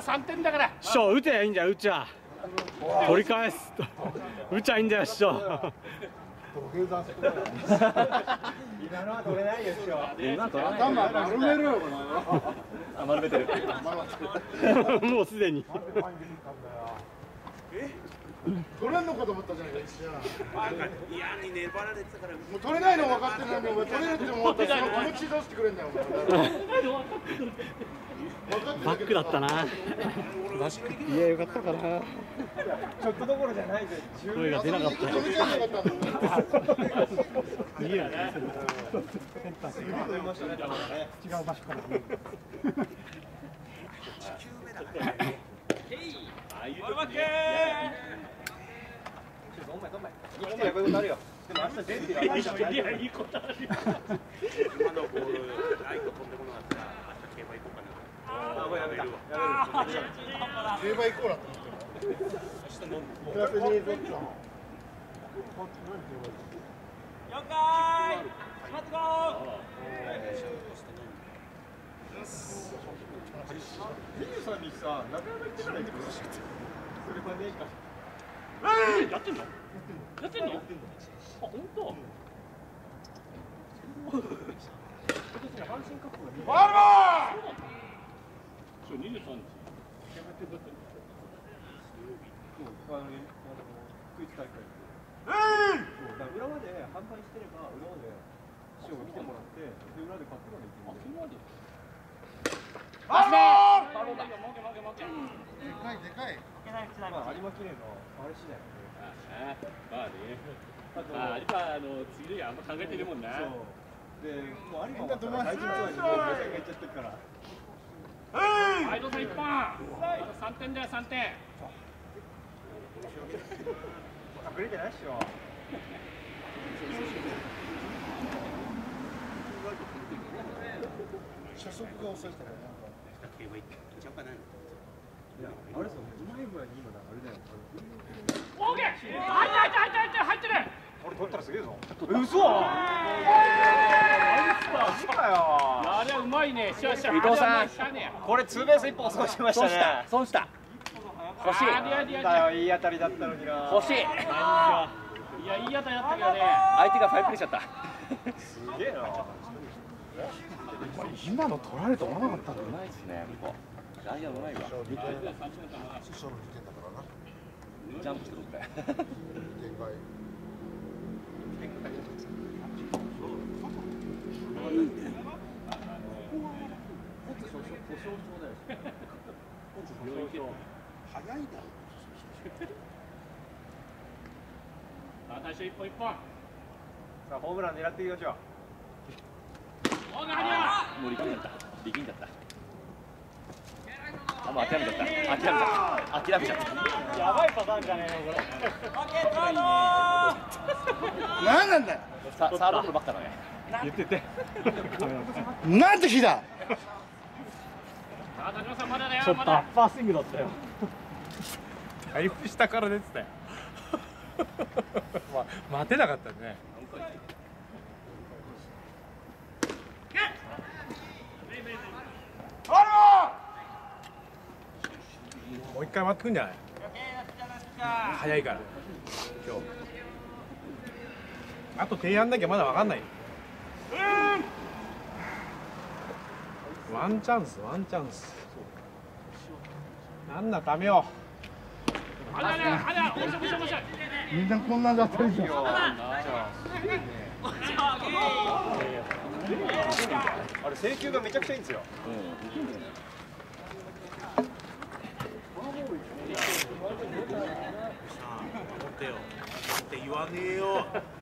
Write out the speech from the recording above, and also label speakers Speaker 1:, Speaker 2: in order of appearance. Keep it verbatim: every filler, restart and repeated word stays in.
Speaker 1: さんてんだから。
Speaker 2: 師匠、打てばいいんじゃん、打っちゃ。取り返すと。打っちゃいいんだよ、師匠。
Speaker 3: 土下座してる。今のは取れないよ、師匠。
Speaker 2: 今取らない。
Speaker 3: 頭丸めるよ、これ。
Speaker 2: あ、丸めてる。もうすでに。
Speaker 3: え？取れんのかと思ったじゃないか、一瞬。
Speaker 1: 嫌に粘られてたから。
Speaker 3: もう取れないの分かってるのに、お前取れるって思ったら、その気持ち出してくれんだよ、お前。
Speaker 2: バックだったな。バックいやよかったかな。
Speaker 3: ちょっとどころじゃないぜ。
Speaker 2: 声が出なかった。
Speaker 3: 止めちゃいなかったんだ。
Speaker 2: 逃げるね。
Speaker 3: 違う場所から。生きてるこういうことあるよ。でも明日出てるよ。
Speaker 1: いやいいことあるよ。今のボールライト飛んでこなかったら明日競馬行こうかな。ああ、もうやめるわ。
Speaker 3: 競馬行こうなと思ってる。明日飲む。プラスにぞっちゃん。
Speaker 4: 了解。しまってこ
Speaker 3: ジュニアさんにさ、なかなか言ってないってことしか。それはねえか。
Speaker 1: やってんの？やってんの？あ、本当。
Speaker 3: バルバ
Speaker 1: そう、二十三日。
Speaker 3: クイズ大会。裏まで販売してれば、裏まで師匠が見てもらって、で裏で買ってまで行ってるんで。バルバ
Speaker 1: バロだ。負け負け負け。
Speaker 3: でかいでかい。まあ有馬記念のあれ次第。
Speaker 1: ああ、まあね。あ、有馬あの次の日あんま考えてるもんな。
Speaker 3: そう。で、もう有馬が大事なところに目線がいっちゃってるから。
Speaker 1: はい、どうぞ一本。三点だよ、三点。
Speaker 3: 隠れてないっしょ。初速が遅いからなんか。
Speaker 1: 競馬行っちゃうかな。
Speaker 3: いや、あれさ、うまい具合に今だ、あれだよ。
Speaker 1: オーケー。入って入って入って入って入ってる。
Speaker 3: 俺取ったらすげえぞ。嘘。
Speaker 1: あれはうまいね。しゃしゃ。
Speaker 4: 伊藤さん、
Speaker 1: しゃね。
Speaker 4: これツーベース一本損しましたね。損した。欲しい。
Speaker 1: ありゃりゃり
Speaker 3: だよ、
Speaker 1: ゃ。
Speaker 3: いい当たりだったのにな。
Speaker 4: 欲しい。
Speaker 1: いや、いい当たりだったけどね。
Speaker 4: 相手がファイプレーしちゃった。
Speaker 3: すげえな。
Speaker 2: 今の取られると思わなかったんだよ。
Speaker 4: うまいですね、ここ。ダイヤうまいわ。
Speaker 3: 師匠の事件だからな。
Speaker 4: ジャンプしてくれ。
Speaker 3: 限界。早いな。
Speaker 1: あ、最初一本一本。
Speaker 3: さあ、ホームラン狙っていきましょう。
Speaker 1: おがはりゃ。
Speaker 4: もう力んじゃった。力んじゃった。あ、もう諦めちゃった。諦めちゃった。諦めちゃった。
Speaker 2: やばいパターンじゃねえのこれ。
Speaker 3: なんなんだよ。
Speaker 4: さ、サードボールばっかだね。
Speaker 2: 言ってて。
Speaker 3: なんて日だ。
Speaker 1: あ、田島さんまだだよ。
Speaker 2: ちょっとアッパースイングだったよ。
Speaker 5: だいぶ下から出てたよ。まあ、待てなかったね。もう一回待ってくんじゃない。早いから。今日。あと提案だけまだわかんない。ワンチャンス、ワンチャンス。なんだためよ。
Speaker 1: あれあれあれ、面白い面白い面白い。
Speaker 3: みんなこんなだったりじゃん。あれ請求がめちゃくちゃいいんですよ。
Speaker 1: ってよって言わねえよ。